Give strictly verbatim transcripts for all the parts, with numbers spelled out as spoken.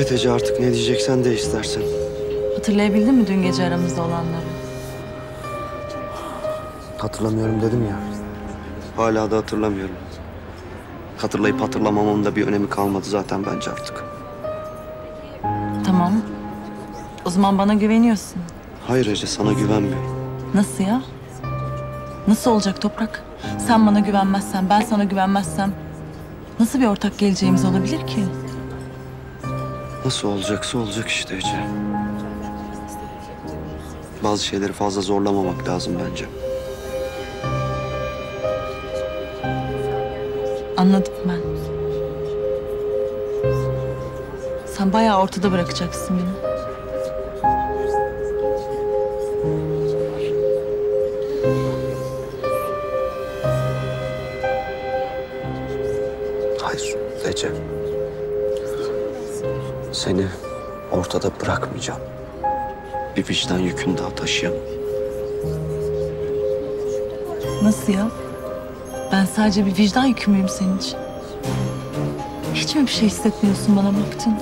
Evet Ece, artık ne diyeceksen de istersen. Hatırlayabildin mi dün gece aramızda olanları? Hatırlamıyorum dedim ya. Hala da hatırlamıyorum. Hatırlayıp hatırlamamamın da bir önemi kalmadı zaten bence artık. Tamam. O zaman bana güveniyorsun. Hayır Ece, sana güvenmiyorum. Nasıl ya? Nasıl olacak Toprak? Sen bana güvenmezsen, ben sana güvenmezsem... nasıl bir ortak geleceğimiz olabilir ki? Nasıl olacaksa olacak işte Ece. Bazı şeyleri fazla zorlamamak lazım bence. Anladım ben. Sen bayağı ortada bırakacaksın beni. Hayır Ece. Seni ortada bırakmayacağım. Bir vicdan yükünü daha taşıyamam. Nasıl ya? Ben sadece bir vicdan yükü müyüm senin için? Hiç mi bir şey hissetmiyorsun bana baktın?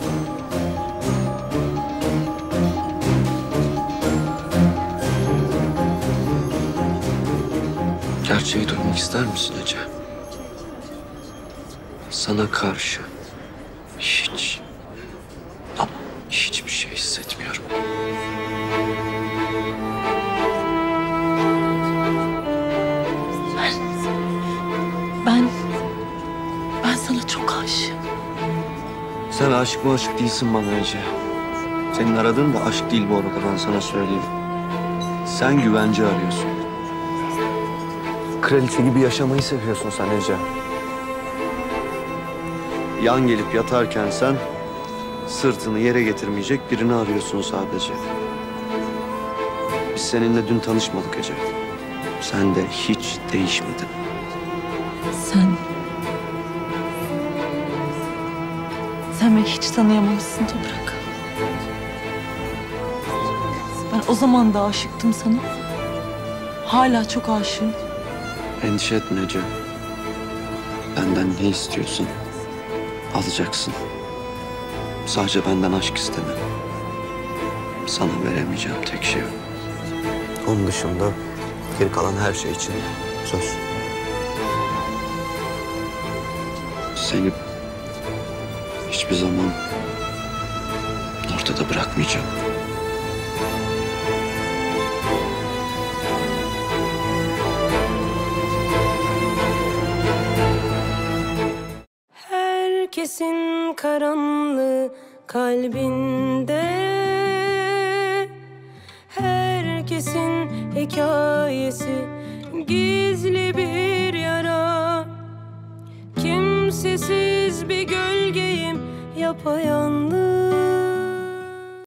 Gerçeği duymak ister misin Ece? Sana karşı hiç ama hiçbir şey hissetmiyorum. Ben... Ben... Ben sana çok aşığım. Sen aşık mı aşık değilsin bana Ece. Senin aradığın da aşk değil bu arada, ben sana söyleyeyim. Sen güvence arıyorsun. Kraliçe gibi yaşamayı seviyorsun sen Ece. Yan gelip yatarken sen sırtını yere getirmeyecek birini arıyorsun sadece. Biz seninle dün tanışmadık Ece. Sen de hiç değişmedin. Sen... Sen beni hiç tanıyamamışsın Toprak. Ben o zaman da aşıktım sana. Hala çok aşığım. Endişe etme Ece. Benden ne istiyorsun? Alacaksın. Sadece benden aşk isteme. Sana veremeyeceğim tek şey o. Onun dışında geri kalan her şey için söz. Seni hiçbir zaman ortada bırakmayacağım. Herkesin karanlığı kalbinde, herkesin hikayesi gizli bir yara. Kimsesiz bir gölgeyim yapayalnız.